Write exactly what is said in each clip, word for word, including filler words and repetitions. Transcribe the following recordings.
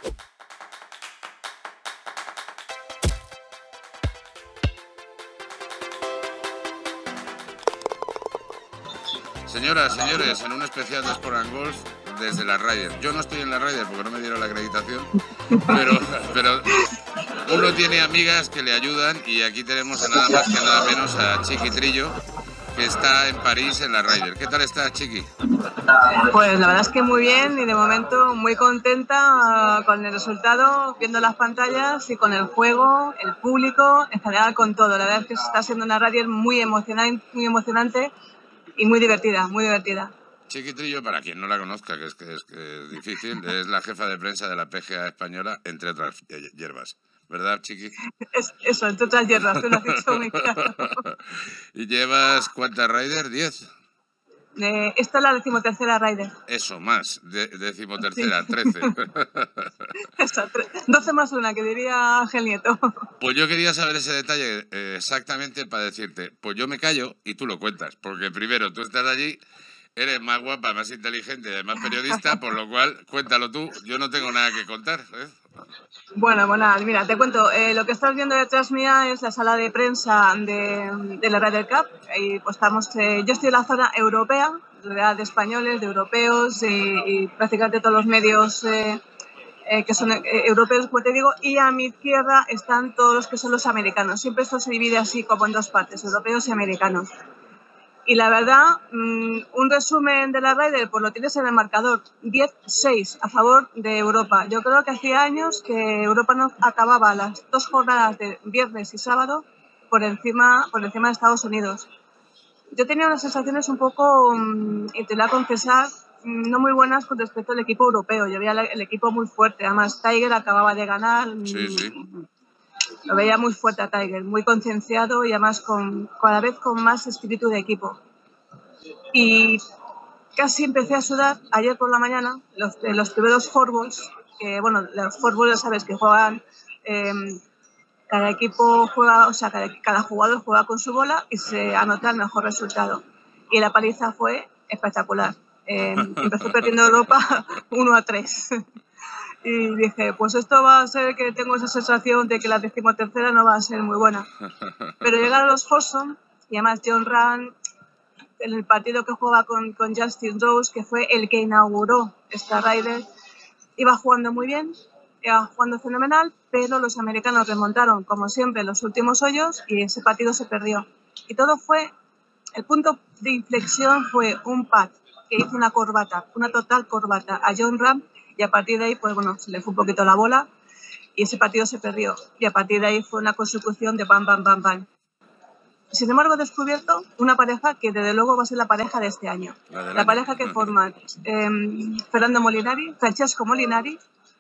Señoras, señores, en un especial de Sport and Golf desde la Ryder. Yo no estoy en la Ryder porque no me dieron la acreditación, pero, pero uno tiene amigas que le ayudan y aquí tenemos a nada más que nada menos a Chiqui Trillo, que está en París en la Ryder. ¿Qué tal está, Chiqui? Pues la verdad es que muy bien y de momento muy contenta uh, con el resultado, viendo las pantallas y con el juego, el público, en general con todo. La verdad es que está siendo una Ryder muy emocionante, muy emocionante y muy divertida, muy divertida. Chiqui Trillo, para quien no la conozca, que es, que es, que es difícil, es la jefa de prensa de la P G A española, entre otras hierbas. ¿Verdad, Chiqui? Es, eso, entre otras hierbas, tú lo has dicho muy claro. ¿Y llevas cuántas Ryder? ¿diez? Eh, esta es la decimotercera Ryder. Eso, más, de, decimotercera, sí. trece. Eso, doce más una, que diría Ángel Nieto. Pues yo quería saber ese detalle eh, exactamente para decirte, pues yo me callo y tú lo cuentas, porque primero tú estás allí, eres más guapa, más inteligente, más periodista, por lo cual cuéntalo tú, yo no tengo nada que contar, ¿eh? Bueno, bueno, mira, te cuento, eh, lo que estás viendo detrás mía es la sala de prensa de, de la Ryder Cup y pues estamos, eh, yo estoy en la zona europea, de españoles, de europeos y, y prácticamente todos los medios eh, eh, que son eh, europeos, como te digo, y a mi izquierda están todos los que son los americanos. Siempre esto se divide así como en dos partes, europeos y americanos. Y la verdad, mmm, un resumen de la Ryder, pues lo tienes en el marcador, diez seis a favor de Europa. Yo creo que hacía años que Europa no acababa las dos jornadas de viernes y sábado por encima, por encima de Estados Unidos. Yo tenía unas sensaciones un poco, mmm, y te voy a confesar, no muy buenas con respecto al equipo europeo. Yo veía el equipo muy fuerte, además Tiger acababa de ganar. Sí, sí. Lo veía muy fuerte a Tiger, muy concienciado y además con, cada vez con más espíritu de equipo. Y casi empecé a sudar ayer por la mañana, los, los primeros four balls, que bueno, los four balls ya sabes que juegan, eh, cada equipo juega, o sea, cada, cada jugador juega con su bola y se anota el mejor resultado. Y la paliza fue espectacular. Eh, empezó perdiendo Europa uno a tres. Y dije, pues esto va a ser que tengo esa sensación de que la decimotercera no va a ser muy buena. Pero llegaron los Fossum y además Jon Rahm, en el partido que jugaba con, con Justin Rose, que fue el que inauguró esta Ryder, iba jugando muy bien, iba jugando fenomenal, pero los americanos remontaron, como siempre, los últimos hoyos y ese partido se perdió. Y todo fue, el punto de inflexión fue un pad que hizo una corbata, una total corbata a Jon Rahm, y a partir de ahí, pues bueno, se le fue un poquito la bola y ese partido se perdió. Y a partir de ahí fue una consecución de bam, bam, bam, bam. Sin embargo, he descubierto una pareja que desde luego va a ser la pareja de este año. La, la pareja que forman eh, Fernando Molinari, Francesco Molinari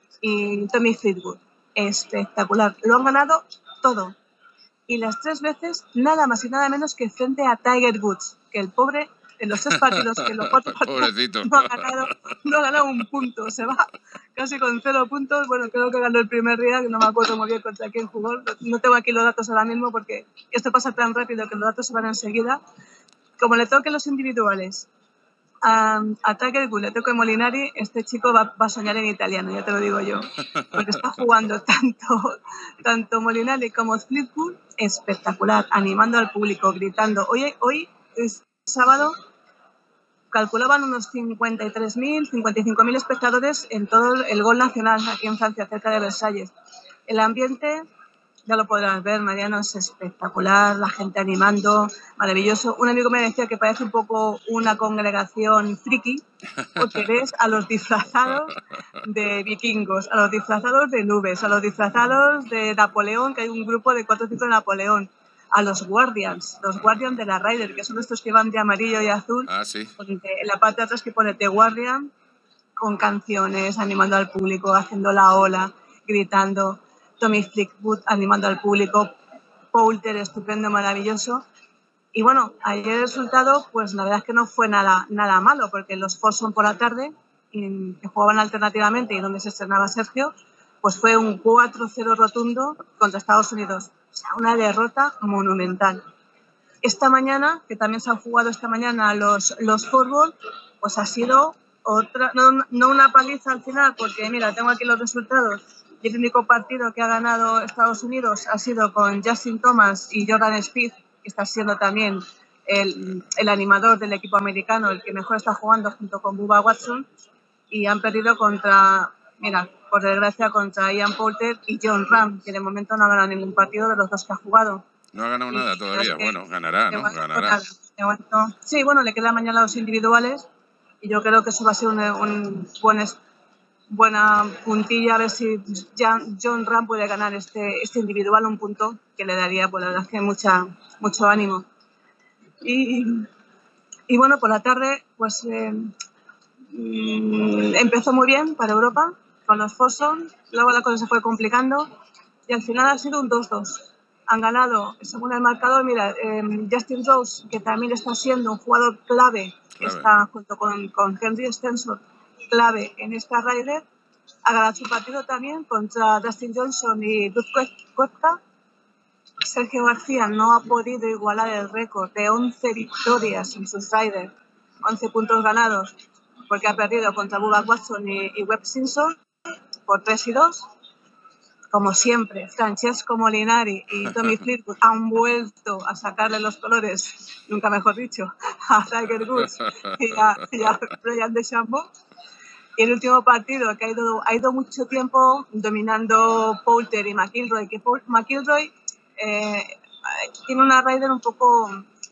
y Tommy Fleetwood. Espectacular. Lo han ganado todo. Y las tres veces nada más y nada menos que frente a Tiger Woods, que el pobre, en los tres partidos, que en los cuatro partidos no ha, ganado, no ha ganado un punto. Se va casi con cero puntos. Bueno, creo que ganó el primer día, que no me acuerdo muy bien contra quién jugó. No tengo aquí los datos ahora mismo porque esto pasa tan rápido que los datos se van enseguida. Como le toquen los individuales a, a Tiger Woods, le toque Molinari, este chico va, va a soñar en italiano, ya te lo digo yo. Porque está jugando tanto, tanto Molinari como Fleetwood, espectacular, animando al público, gritando. Hoy, hoy es sábado, calculaban unos cincuenta y tres mil, cincuenta y cinco mil espectadores en todo el gol nacional aquí en Francia, cerca de Versalles. El ambiente, ya lo podrás ver, Mariano, es espectacular, la gente animando, maravilloso. Un amigo me decía que parece un poco una congregación friki, porque ves a los disfrazados de vikingos, a los disfrazados de nubes, a los disfrazados de Napoleón, que hay un grupo de cuatro o cinco de Napoleón, a los Guardians, los Guardians de la Ryder, que son estos que van de amarillo y azul. Ah, sí. En la parte de atrás que pone The Guardian, con canciones, animando al público, haciendo la ola, gritando. Tommy Fleetwood animando al público. Poulter, estupendo, maravilloso. Y bueno, ayer el resultado, pues la verdad es que no fue nada, nada malo, porque los Fossum por la tarde, y, que jugaban alternativamente y donde se estrenaba Sergio, pues fue un cuatro cero rotundo contra Estados Unidos. O sea, una derrota monumental. Esta mañana, que también se han jugado esta mañana los, los fútbol, pues ha sido otra, no, no una paliza al final, porque mira, tengo aquí los resultados. Y el único partido que ha ganado Estados Unidos ha sido con Justin Thomas y Jordan Spieth, que está siendo también el, el animador del equipo americano, el que mejor está jugando junto con Bubba Watson. Y han perdido contra, mira, por desgracia, contra Ian Poulter y Jon Rahm, que de momento no ha ganado ningún partido de los dos que ha jugado. No ha ganado Y nada todavía. es que Bueno, ganará, ¿no? Ganará. Nada, de momento, sí, bueno, le quedan mañana los individuales y yo creo que eso va a ser un, un buen, buena puntilla, a ver si Jon, Jon Rahm puede ganar este, este individual, un punto que le daría, pues la verdad es que mucha, mucho ánimo. Y, y bueno, por la tarde, pues eh, empezó muy bien para Europa con los Fossum, luego la cosa se fue complicando y al final ha sido un dos dos. Han ganado, según el marcador, mira, eh, Justin Rose, que también está siendo un jugador clave, clave. Está junto con, con Henry Stenson, clave en esta Ryder, ha ganado su partido también contra Dustin Johnson y Brooks Koepka. Sergio García no ha podido igualar el récord de once victorias en sus Ryder, once puntos ganados, porque ha perdido contra Bubba Watson y, y Webb Simpson por tres y dos. Como siempre, Francesco Molinari y Tommy Fleetwood han vuelto a sacarle los colores, nunca mejor dicho, a Tiger Woods y a, y a Brian DeChambeau. Y el último partido, que ha ido, ha ido mucho tiempo dominando Poulter y McIlroy, que Paul, McIlroy eh, tiene una Ryder un poco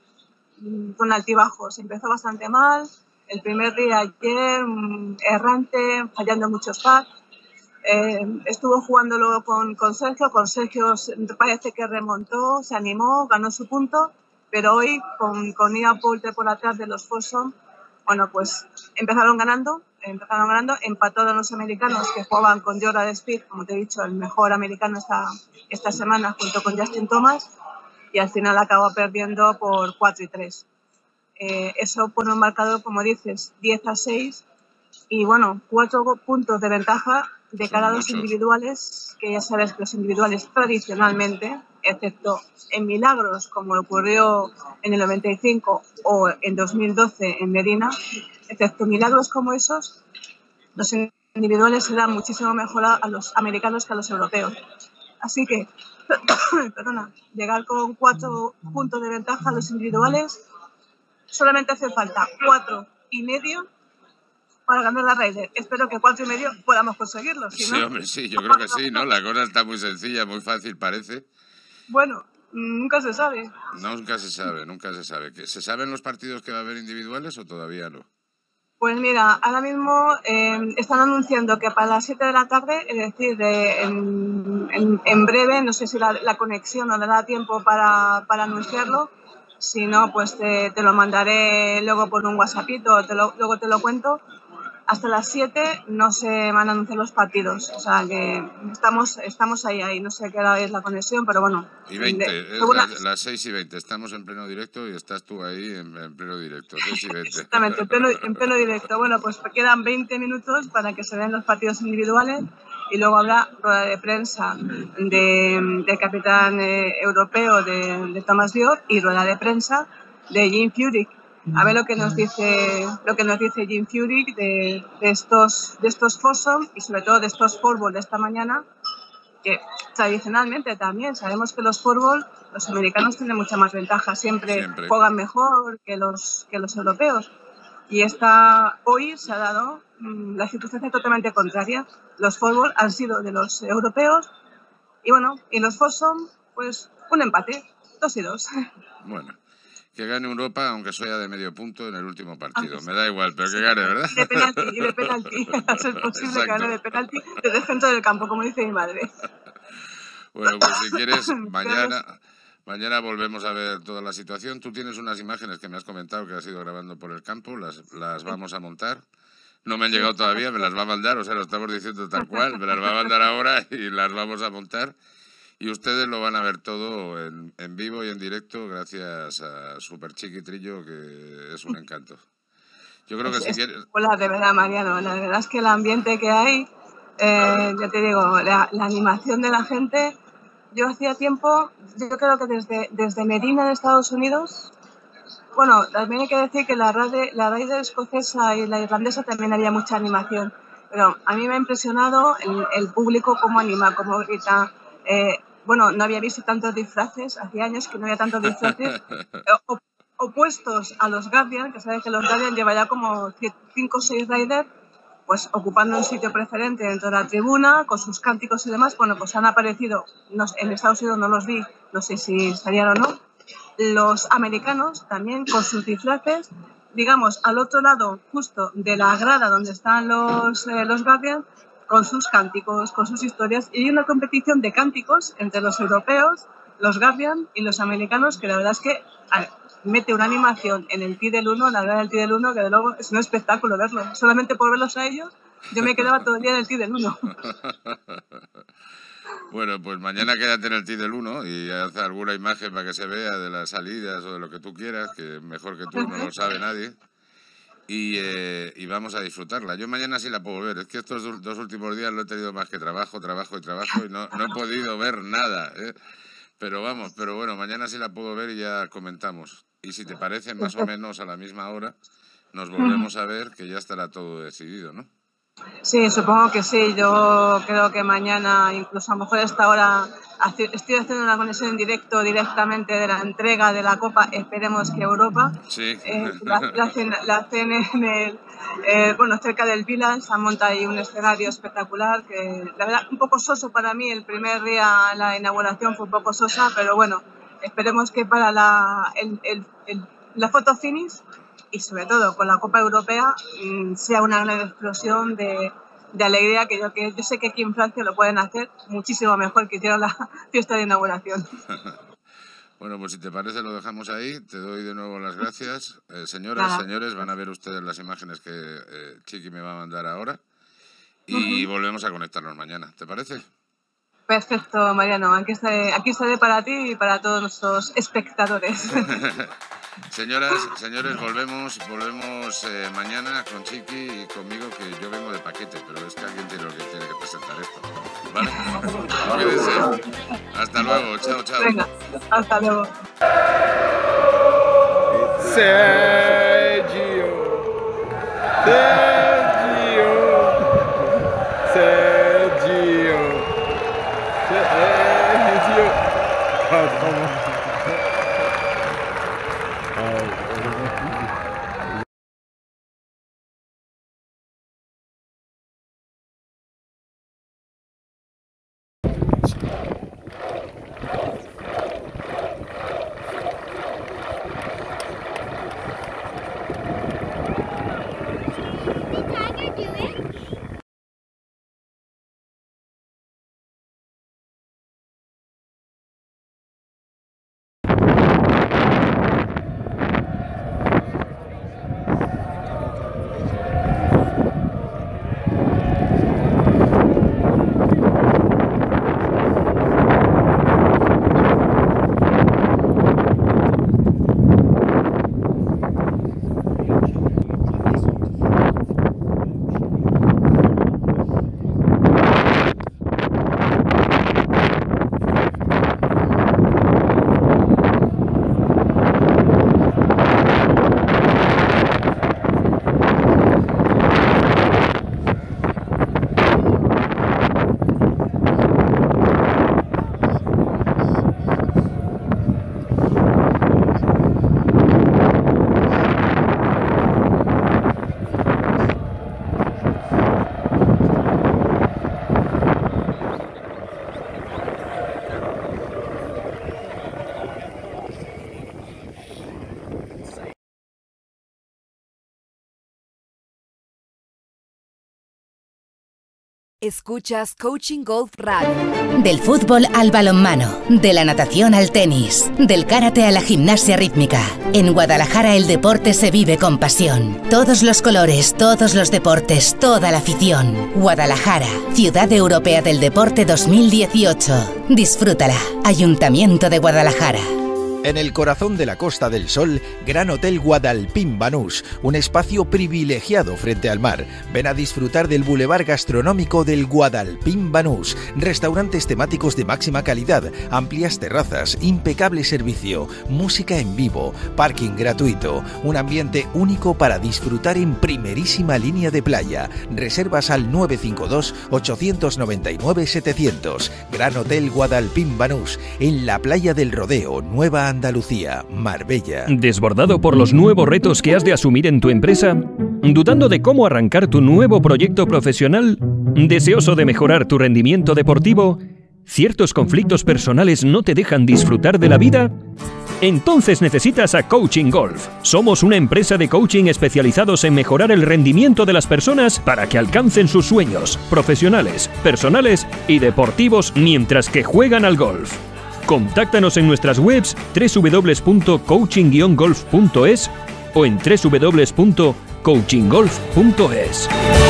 mm, con altibajos. Empezó bastante mal, el primer día ayer, mm, errante, fallando muchos putts. Eh, estuvo jugándolo con, con Sergio, con Sergio parece que remontó, se animó, ganó su punto, pero hoy con, con Ian Poulter por atrás de los Fossum, bueno, pues empezaron ganando, empezaron ganando, empataron los americanos que jugaban con Jordan Spieth, como te he dicho, el mejor americano esta, esta semana junto con Justin Thomas, y al final acabó perdiendo por cuatro y tres. Eh, eso pone un marcador, como dices, diez a seis, y bueno, cuatro puntos de ventaja de cara a los individuales, que ya sabes que los individuales tradicionalmente, excepto en milagros como ocurrió en el noventa y cinco o en dos mil doce en Medina, excepto milagros como esos, los individuales se dan muchísimo mejor a los americanos que a los europeos. Así que, perdona, llegar con cuatro puntos de ventaja a los individuales, solamente hace falta cuatro y medio para ganar la Ryder. Espero que cuatro y medio podamos conseguirlo. Si sí, no, hombre, sí, yo creo que sí, ¿no? La cosa está muy sencilla, muy fácil parece. Bueno, nunca se sabe. Nunca se sabe, nunca se sabe. ¿Se saben los partidos que va a haber individuales o todavía no? Pues mira, ahora mismo eh, están anunciando que para las siete de la tarde, es decir, de, en, en, en breve, no sé si la, la conexión no le da tiempo para, para anunciarlo, si no, pues te, te lo mandaré luego por un WhatsAppito, te lo, luego te lo cuento. Hasta las siete no se van a anunciar los partidos, o sea que estamos, estamos ahí, ahí, no sé qué hora es la conexión, pero bueno. Y veinte, de, es una... las, las seis y veinte, estamos en pleno directo y estás tú ahí en, en pleno directo, seis y veinte. Exactamente, en pleno, en pleno directo. Bueno, pues quedan veinte minutos para que se den los partidos individuales y luego habrá rueda de prensa de, del capitán eh, europeo de, de Thomas Bjork y rueda de prensa de Jim Furyk. A ver lo que nos dice lo que nos dice Jim Furyk de, de estos de estos Fossum y sobre todo de estos fourball de esta mañana, que tradicionalmente también sabemos que los fourball, los americanos tienen mucha más ventaja, siempre, siempre juegan mejor que los que los europeos. Y esta hoy se ha dado mmm, la circunstancia totalmente contraria. Los fourball han sido de los europeos y bueno, y los Fossum, pues un empate, dos y dos. Bueno. Que gane Europa, aunque sea de medio punto en el último partido. Me da igual, pero que gane, ¿verdad? Y de penalti, y de penalti. A ser posible Exacto. Que gane de penalti desde el centro del campo, como dice mi madre. Bueno, pues si quieres, mañana, mañana volvemos a ver toda la situación. Tú tienes unas imágenes que me has comentado que has ido grabando por el campo, las, las vamos a montar. No me han llegado todavía, me las va a mandar, o sea, lo estamos diciendo tal cual, me las va a mandar ahora y las vamos a montar. Y ustedes lo van a ver todo en, en vivo y en directo gracias a Super Chiquitrillo, que es un encanto. Yo creo que es, si quieres... Hola, de verdad, Mariano, la verdad es que el ambiente que hay, eh, ya te digo, la, la animación de la gente, yo hacía tiempo, yo creo que desde, desde Medina de Estados Unidos, bueno, también hay que decir que la Raider, la Raider escocesa y la irlandesa también había mucha animación. Pero a mí me ha impresionado el, el público cómo anima, cómo grita. Eh, bueno, no había visto tantos disfraces, hacía años que no había tantos disfraces op opuestos a los Guardian, que sabes que los Guardian llevan ya como cinco o seis Raiders, pues ocupando un sitio preferente dentro de la tribuna, con sus cánticos y demás. Bueno, pues han aparecido, no, en Estados Unidos no los vi, no sé si estarían o no, los americanos también con sus disfraces, digamos, al otro lado justo de la grada donde están los, eh, los Guardian, con sus cánticos, con sus historias, y hay una competición de cánticos entre los europeos, los Guardian y los americanos, que la verdad es que a ver, mete una animación en el T del uno, la grada del T del uno, que de luego es un espectáculo verlo. Solamente por verlos a ellos, yo me quedaba todo el día en el T del uno. Bueno, pues mañana quédate en el T del uno y haz alguna imagen para que se vea de las salidas o de lo que tú quieras, que mejor que tú no lo sabe nadie. Y, eh, y vamos a disfrutarla. Yo mañana sí la puedo ver. Es que estos dos últimos días lo he tenido más que trabajo, trabajo y trabajo y no, no he podido ver nada, ¿eh? Pero vamos, pero bueno, mañana sí la puedo ver y ya comentamos. Y si te parece, más o menos a la misma hora, nos volvemos a ver, que ya estará todo decidido, ¿no? Sí, supongo que sí. Yo creo que mañana, incluso a lo mejor a esta hora, estoy haciendo una conexión en directo directamente de la entrega de la Copa. Esperemos que Europa. Sí. Eh, la, la, hacen, la hacen en el, eh, bueno, cerca del Village. Se han montado ahí un escenario espectacular que, la verdad, un poco soso para mí. El primer día la inauguración fue un poco sosa, pero bueno, esperemos que para la, el, el, el, la foto finish y sobre todo con la Copa Europea mmm, sea una gran explosión de, de alegría, que yo, que yo sé que aquí en Francia lo pueden hacer muchísimo mejor que hicieron la fiesta de inauguración. Bueno, pues si te parece lo dejamos ahí. Te doy de nuevo las gracias. Eh, señoras, Nada. señores, van a ver ustedes las imágenes que eh, Chiqui me va a mandar ahora y uh-huh. volvemos a conectarnos mañana. ¿Te parece? Perfecto, Mariano. Aquí estaré, aquí estaré para ti y para todos nuestros espectadores. Señoras, señores, volvemos volvemos eh, mañana con Chiqui y conmigo, que yo vengo de paquete, pero es que alguien tiene, lo que tiene que presentar esto, ¿vale? Quédense. Hasta luego, chao, chao. Venga, hasta luego. Sergio, Sergio, Sergio, Sergio. Sergio. Escuchas Coaching Golf Radio. Del fútbol al balonmano, de la natación al tenis, del karate a la gimnasia rítmica. En Guadalajara el deporte se vive con pasión. Todos los colores, todos los deportes, toda la afición. Guadalajara, Ciudad Europea del Deporte dos mil dieciocho. Disfrútala. Ayuntamiento de Guadalajara. En el corazón de la Costa del Sol, Gran Hotel Guadalpín Banús, un espacio privilegiado frente al mar. Ven a disfrutar del bulevar gastronómico del Guadalpín Banús, restaurantes temáticos de máxima calidad, amplias terrazas, impecable servicio, música en vivo, parking gratuito, un ambiente único para disfrutar en primerísima línea de playa. Reservas al nueve cinco dos, ocho nueve nueve, setecientos. Gran Hotel Guadalpín Banús, en la playa del Rodeo, Nueva Andalucía, Marbella. ¿Desbordado por los nuevos retos que has de asumir en tu empresa? ¿Dudando de cómo arrancar tu nuevo proyecto profesional? ¿Deseoso de mejorar tu rendimiento deportivo? ¿Ciertos conflictos personales no te dejan disfrutar de la vida? Entonces necesitas a Coaching Golf. Somos una empresa de coaching especializados en mejorar el rendimiento de las personas para que alcancen sus sueños profesionales, personales y deportivos mientras que juegan al golf. Contáctanos en nuestras webs doble u doble u doble u punto coaching guion golf punto es o en doble u doble u doble u punto coaching golf punto es.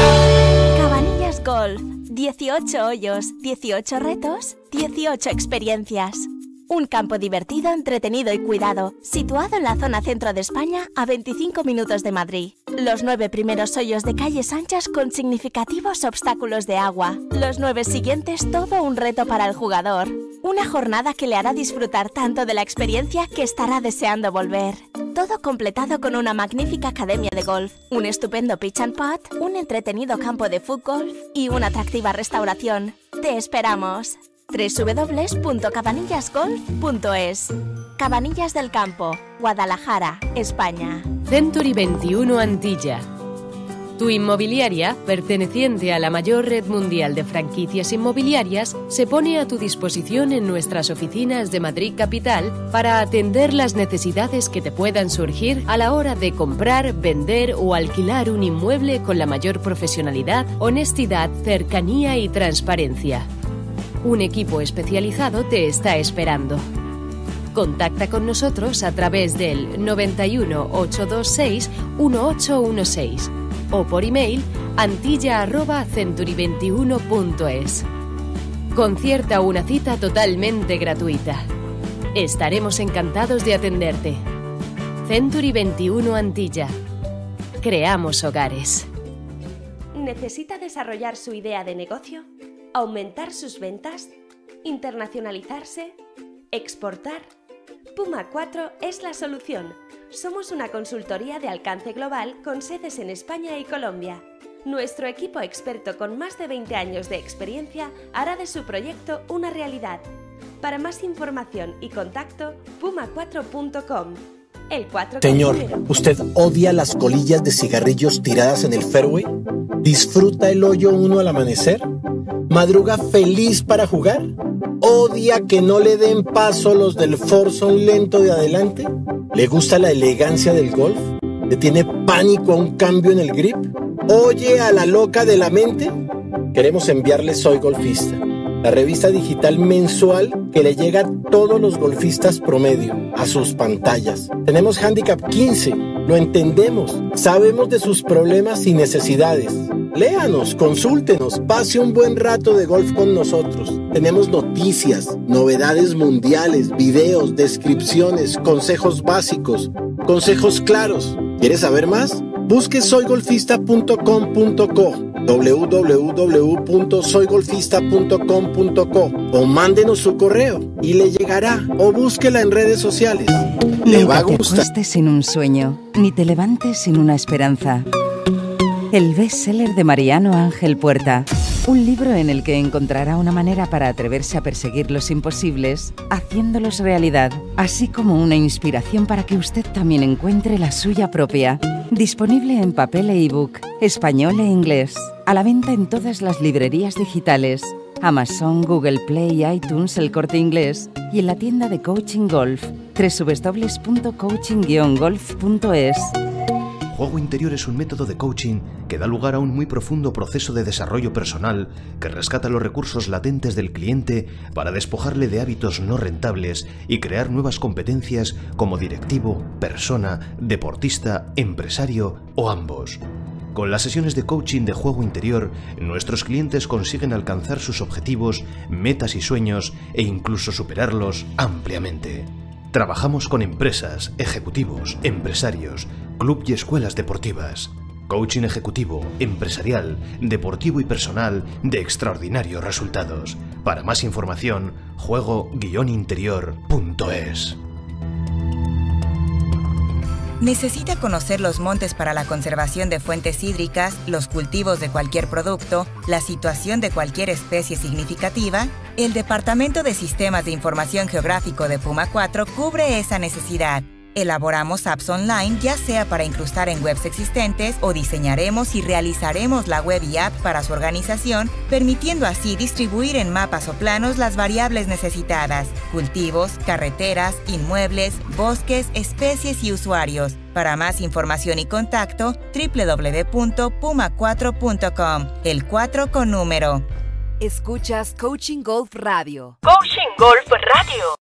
Cabanillas Golf. dieciocho hoyos, dieciocho retos, dieciocho experiencias. Un campo divertido, entretenido y cuidado, situado en la zona centro de España, a veinticinco minutos de Madrid. Los nueve primeros hoyos de calles anchas con significativos obstáculos de agua. Los nueve siguientes, todo un reto para el jugador. Una jornada que le hará disfrutar tanto de la experiencia que estará deseando volver. Todo completado con una magnífica academia de golf, un estupendo pitch and putt, un entretenido campo de fútbol y una atractiva restauración. ¡Te esperamos! doble u doble u doble u punto cabanillas golf punto es. Cabanillas del Campo, Guadalajara, España. Century veintiuno Antilla. Tu inmobiliaria, perteneciente a la mayor red mundial de franquicias inmobiliarias, se pone a tu disposición en nuestras oficinas de Madrid Capital para atender las necesidades que te puedan surgir a la hora de comprar, vender o alquilar un inmueble con la mayor profesionalidad, honestidad, cercanía y transparencia. Un equipo especializado te está esperando. Contacta con nosotros a través del noventa y uno, ochocientos veintiséis, dieciocho dieciséis o por email antilla arroba century veintiuno punto es. Concierta una cita totalmente gratuita. Estaremos encantados de atenderte. Century veintiuno Antilla. Creamos hogares. ¿Necesita desarrollar su idea de negocio? ¿Aumentar sus ventas? ¿Internacionalizarse? ¿Exportar? Puma cuatro es la solución. Somos una consultoría de alcance global con sedes en España y Colombia. Nuestro equipo experto con más de veinte años de experiencia hará de su proyecto una realidad. Para más información y contacto, puma cuatro punto com. El cuatro. Señor, ¿usted odia las colillas de cigarrillos tiradas en el fairway? ¿Disfruta el hoyo uno al amanecer? ¿Madruga feliz para jugar? ¿Odia que no le den paso los del foursome lento de adelante? ¿Le gusta la elegancia del golf? ¿Le tiene pánico a un cambio en el grip? ¿Oye a la loca de la mente? Queremos enviarle Soy Golfista, la revista digital mensual que le llega a todos los golfistas promedio, a sus pantallas. Tenemos Handicap quince, lo entendemos, sabemos de sus problemas y necesidades. Léanos, consúltenos, pase un buen rato de golf con nosotros. Tenemos noticias, novedades mundiales, videos, descripciones, consejos básicos, consejos claros. ¿Quieres saber más? Busque soy golfista punto com punto co, doble u doble u doble u punto soy golfista punto com punto co o mándenos su correo y le llegará, o búsquela en redes sociales. Le va a gustar. Nunca te acuestes sin un sueño, ni te levantes sin una esperanza. El bestseller de Mariano Ángel Puerta. Un libro en el que encontrará una manera para atreverse a perseguir los imposibles, haciéndolos realidad, así como una inspiración para que usted también encuentre la suya propia. Disponible en papel e ebook, español e inglés. A la venta en todas las librerías digitales, Amazon, Google Play, iTunes, El Corte Inglés y en la tienda de Coaching Golf, doble u doble u doble u punto coaching guion golf punto es. Juego interior es un método de coaching que da lugar a un muy profundo proceso de desarrollo personal que rescata los recursos latentes del cliente para despojarle de hábitos no rentables y crear nuevas competencias como directivo, persona, deportista, empresario o ambos. Con las sesiones de coaching de juego interior, nuestros clientes consiguen alcanzar sus objetivos, metas y sueños e incluso superarlos ampliamente. Trabajamos con empresas, ejecutivos, empresarios, club y escuelas deportivas. Coaching ejecutivo, empresarial, deportivo y personal de extraordinarios resultados. Para más información, juego guion interior punto es. ¿Necesita conocer los montes para la conservación de fuentes hídricas, los cultivos de cualquier producto, la situación de cualquier especie significativa? El Departamento de Sistemas de Información Geográfico de Puma cuatro cubre esa necesidad. Elaboramos apps online, ya sea para incrustar en webs existentes o diseñaremos y realizaremos la web y app para su organización, permitiendo así distribuir en mapas o planos las variables necesitadas: cultivos, carreteras, inmuebles, bosques, especies y usuarios. Para más información y contacto, doble u doble u doble u punto puma cuatro punto com, el cuatro con número. Escuchas Coaching Golf Radio. Coaching Golf Radio.